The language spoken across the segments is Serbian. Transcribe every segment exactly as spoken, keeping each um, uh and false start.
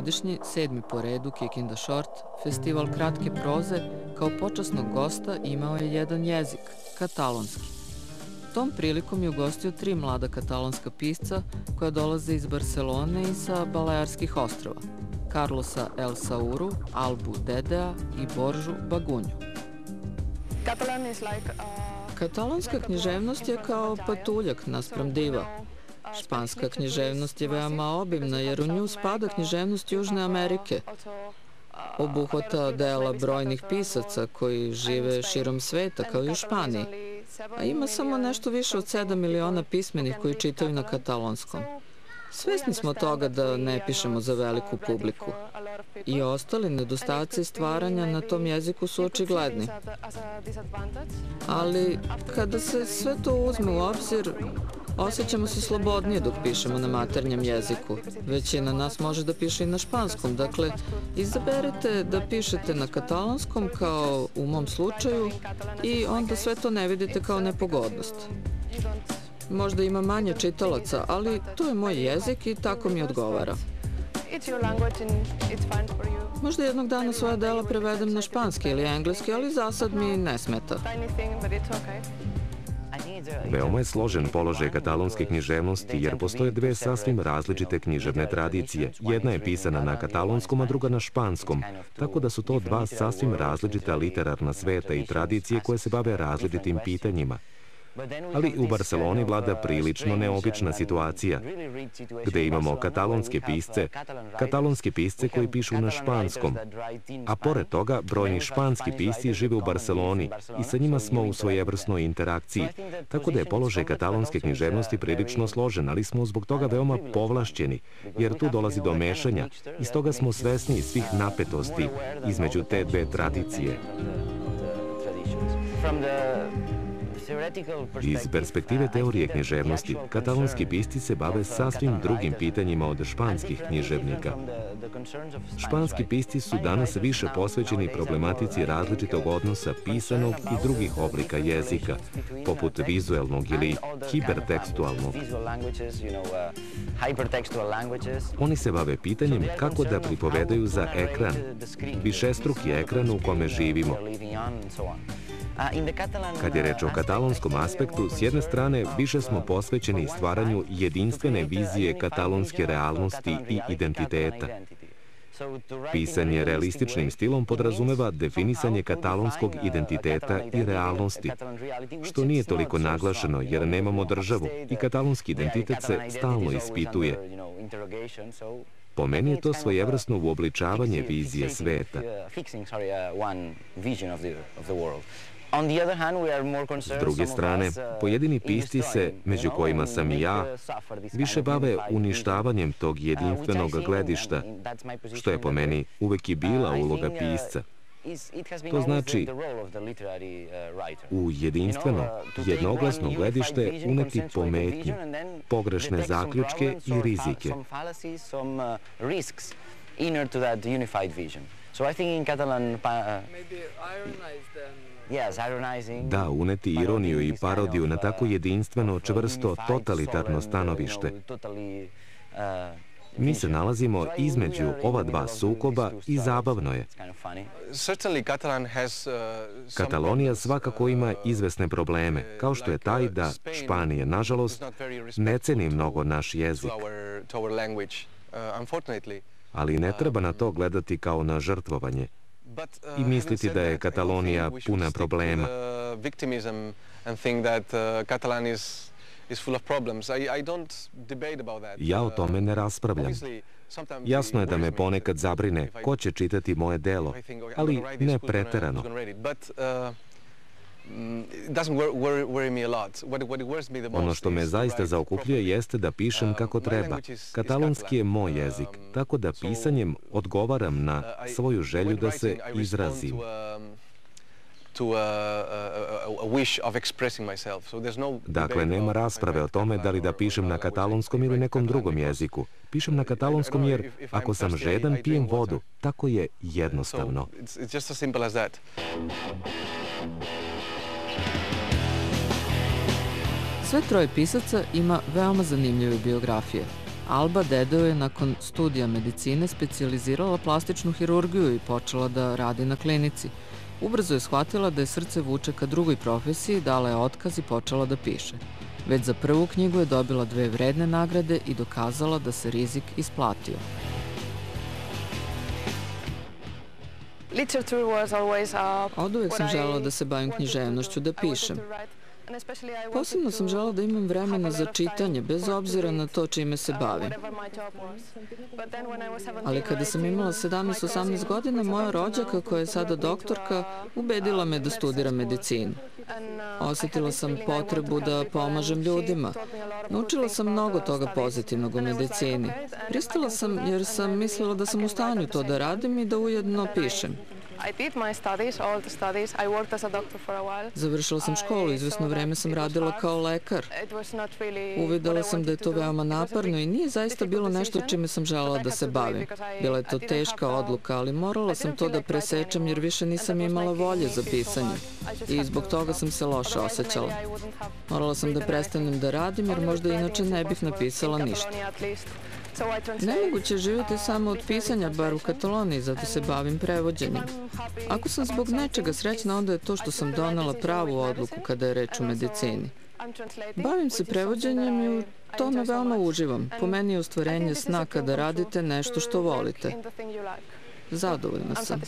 godišnji, sedmi po redu Kikinda Short, festival kratke proze, kao počasnog gosta imao je jedan jezik, katalonski. Tom prilikom je ugostio tri mlada katalonska pisca koja dolaze iz Barcelone i sa Balearskih ostrava, Carlosa El Sauru, Albu Dedea i Boržu Bagunju. Katalonska književnost je kao patuljak naspram diva. Španska književnost je veoma obimna jer u nju spada književnost Južne Amerike. Obuhvata dela brojnih pisaca koji žive širom sveta kao i u Španiji, a ima samo nešto više od sedam miliona pismenih koji čitaju na katalonskom. Svesni smo toga da ne pišemo za veliku publiku. I ostali nedostaci stvaranja na tom jeziku su očigledni. Ali kada se sve to uzme u obzir, osjećamo se slobodnije dok pišemo na maternjem jeziku. Većina nas može da piše i na španskom, dakle, izaberite da pišete na katalonskom, kao u mom slučaju, i onda sve to ne vidite kao nepogodnost. Možda ima manje čitalaca, ali to je moj jezik i tako mi odgovara. Možda jednog dana svoja dela prevedem na španski ili engleski, ali za sad mi ne smeta. Veoma je složen položaj katalonske književnosti jer postoje dve sasvim različite književne tradicije. Jedna je pisana na katalonskom, a druga na španskom, tako da su to dva sasvim različita literarna sveta i tradicije koje se bave različitim pitanjima. Ali u Barceloni vlada prilično neobična situacija, gde imamo katalonske pisce, katalonske pisce koji pišu na španskom, a pored toga brojni španski pisci žive u Barceloni i sa njima smo u svojevrsnoj interakciji, tako da je položaj katalonske književnosti prilično složen, ali smo zbog toga veoma povlašćeni, jer tu dolazi do mešanja i stoga smo svesni svih napetosti između te dve tradicije. Iz perspektive teorije književnosti, katalonski pisci se bave sasvim drugim pitanjima od španskih književnika. Španski pisci su danas više posvećeni problematici različitog odnosa pisanog i drugih oblika jezika, poput vizuelnog ili hipertekstualnog. Oni se bave pitanjem kako da pripovedaju za ekran, višestruki ekran u kome živimo. Kad je reč o katalonskom aspektu, s jedne strane više smo posvećeni stvaranju jedinstvene vizije katalonske realnosti i identiteta. Pisanje realističnim stilom podrazumeva definisanje katalonskog identiteta i realnosti, što nije toliko naglašeno jer nemamo državu i katalonski identitet se stalno ispituje. Po meni je to svojevrsno uobličavanje vizije sveta. S druge strane, pojedini pisci se, među kojima sam i ja, više bave uništavanjem tog jedinstvenog gledišta, što je po meni uvek i bila uloga pisca. To znači u jedinstveno, jednoglasno gledište uneti pometnju, pogrešne zaključke i rizike. Da, uneti ironiju i parodiju na tako jedinstveno, čvrsto, totalitarno stanovište. Mi se nalazimo između ova dva sukoba i zabavno je. Katalonija svakako ima izvesne probleme, kao što je taj da Španija, nažalost, ne ceni mnogo naš jezik. Ali ne treba na to gledati kao na žrtvovanje i misliti da je Katalonija puna problema. Ja o tome ne raspravljam. Jasno je da me ponekad zabrine ko će čitati moje delo, ali ne preterano. Ono što me zaista zaokupljuje jeste da pišem kako treba. Katalonski je moj jezik, tako da pisanjem odgovaram na svoju želju da se izrazim. Dakle, nema rasprave o tome da li da pišem na katalonskom ili nekom drugom jeziku. Pišem na katalonskom jer ako sam žedan, pijem vodu. Tako je jednostavno. Sve troje pisaca ima veoma zanimljive biografije. Alba Dedeo je nakon studija medicine specijalizirala plastičnu hirurgiju i počela da radi na klinici. Ubrzo je shvatila da je srce vuče ka drugoj profesiji, dala je otkaz i počela da piše. Već za prvu knjigu je dobila dve vredne nagrade i dokazala da se rizik isplatio. Oduvek sam želela da se bavim književnošću, da pišem. Posebno sam želela da imam vremena za čitanje, bez obzira na to čime se bavim. Ali kada sam imala sedamnaest osamnaest godina, moja rođaka, koja je sada doktorka, ubedila me da studiram medicinu. Osetila sam potrebu da pomažem ljudima. Naučila sam mnogo toga pozitivnog u medicini. Pristala sam jer sam mislila da sam u stanju to da radim i da ujedno pišem. Završila sam školu, izvesno vreme sam radila kao lekar. Uvidela sam da je to veoma naporno i nije zaista bilo nešto čime sam želela da se bavim. Bila je to teška odluka, ali morala sam to da presečem jer više nisam imala volje za pisanje. I zbog toga sam se loše osjećala. Morala sam da prestanem da radim jer možda inače ne bih napisala ništa. Nemoguće je živjeti samo od pisanja, bar u Kataloniji, zato se bavim prevođenjem. Ako sam zbog nečega srećna, onda je to što sam donela pravu odluku kada je reč o medicini. Bavim se prevođenjem i u tome veoma uživam. Po meni je ostvarenje sna kada radite nešto što volite. Zadovoljna sam.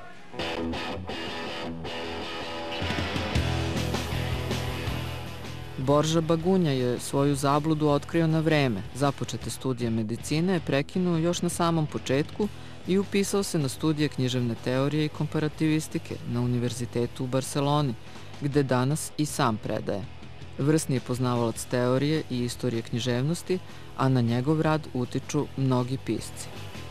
Borža Bagunja je svoju zabludu otkrio na vreme. Započete studije medicine je prekinuo još na samom početku i upisao se na studije književne teorije i komparativistike na Univerzitetu u Barseloni, gde danas i sam predaje. Vrsni je poznavalac teorije i istorije književnosti, a na njegov rad utiču mnogi pisci.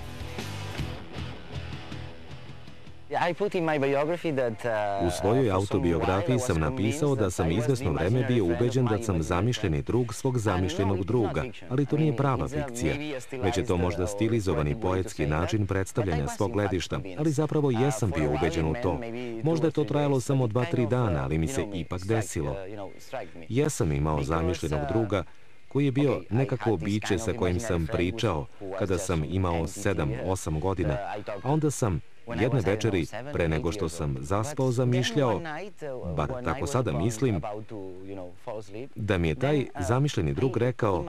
U svojoj autobiografiji sam napisao da sam izvesno vreme bio ubeđen da sam zamišljeni drug svog zamišljenog druga, ali to nije prava fikcija, već je to možda stilizovani poetski način predstavljanja svog gledišta, ali zapravo jesam bio ubeđen u to. Možda je to trajalo samo dva, tri dana, ali mi se ipak desilo. Jesam imao zamišljenog druga, koji je bio nekako biće sa kojim sam pričao kada sam imao sedam, osam godina, a onda sam jedne večeri, pre nego što sam zaspao, zamišljao, bar tako sada mislim, da mi je taj zamišljeni drug rekao: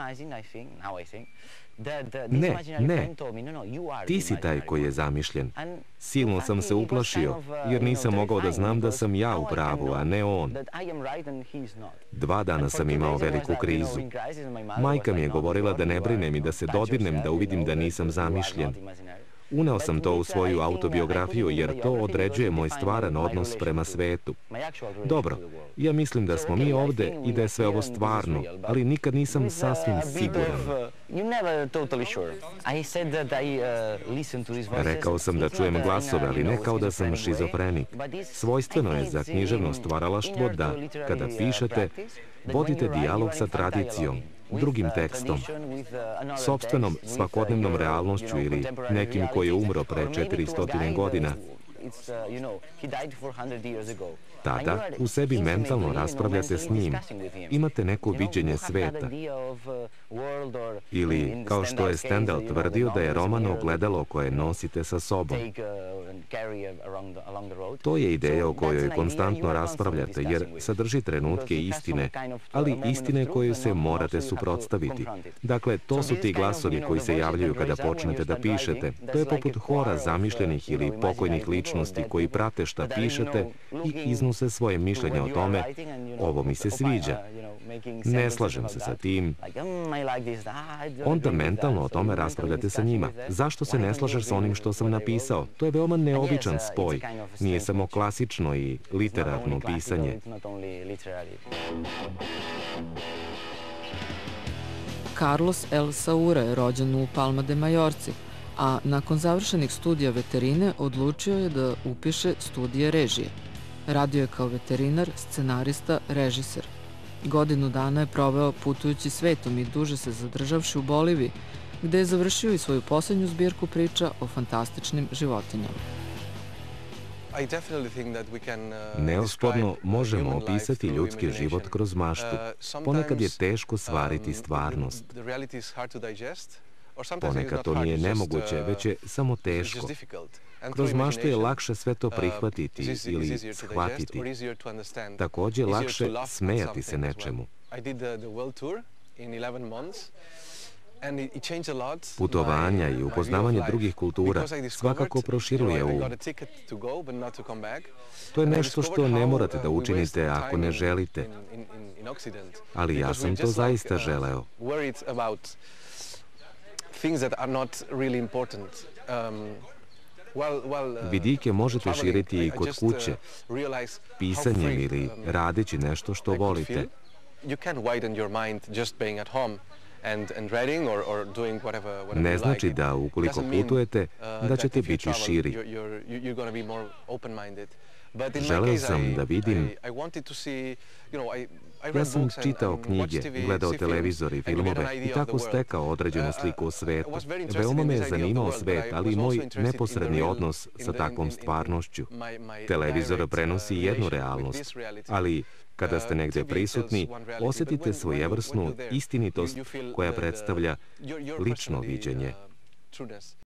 ne, ne, ti si taj koji je zamišljen. Silno sam se uplašio, jer nisam mogao da znam da sam ja u pravu, a ne on. Dva dana sam imao veliku krizu. Majka mi je govorila da ne brinem i da se dodirnem da uvidim da nisam zamišljen. Uneo sam to u svoju autobiografiju jer to određuje moj stvaran odnos prema svetu. Dobro, ja mislim da smo mi ovde i da je sve ovo stvarno, ali nikad nisam sasvim siguran. Rekao sam da čujem glasove, ali ne kao da sam šizofrenik. Svojstveno je za književno stvaralaštvo da, kada pišete, vodite dijalog sa tradicijom, drugim tekstom, sopstvenom svakodnevnom realnošću ili nekim koji je umro pre četiristo godina. Tada u sebi mentalno raspravljate s njim, imate neko viđenje sveta. Ili, kao što je Stendhal tvrdio, da je roman ogledalo koje nosite sa sobom. To je ideja o kojoj konstantno raspravljate, jer sadrži trenutke istine, ali istine koju se morate suprotstaviti. Dakle, to su ti glasovi koji se javljaju kada počnete da pišete. To je poput hora zamišljenih ili pokojnih ličnosti koji prate šta pišete i iznose svoje mišljenje o tome: ovo mi se sviđa, ne slažem se sa tim. Onda mentalno o tome raspravljate sa njima. Zašto se ne slažeš sa onim što sam napisao? To je veoma neobičan spoj. Nije samo klasično i literarno pisanje. Carlos El Saura je rođen u Palma de Majorci, a nakon završenih studija veterine odlučio je da upiše studije režije. Radio je kao veterinar, scenarista, režiser. Godinu dana je proveo putujući svetom i duže se zadržavši u Boliviji, gde je završio i svoju posljednju zbirku priča o fantastičnim životinjama. Neosporno možemo opisati ljudski život kroz maštu. Ponekad je teško svariti stvarnost. Ponekad to nije nemoguće, već je samo teško. Kroz maštu je lakše sve to prihvatiti ili shvatiti. Također lakše smejati se nečemu. Putovanja i upoznavanje drugih kultura svakako proširuje um. To je nešto što ne morate da učinite ako ne želite. Ali ja sam to zaista želeo. Vidike možete širiti i kod kuće, pisanjem ili radeći nešto što volite. Ne znači da ukoliko putujete, da ćete biti širi. Želeo sam da vidim. Ja sam čitao knjige, gledao televizor i filmove i tako stekao određenu sliku o svetu. Veoma me je zanimao svet, ali i moj neposredni odnos sa takvom stvarnošću. Televizor prenosi jednu realnost, ali kada ste negde prisutni, osjetite svojevrsnu istinitost koja predstavlja lično viđenje.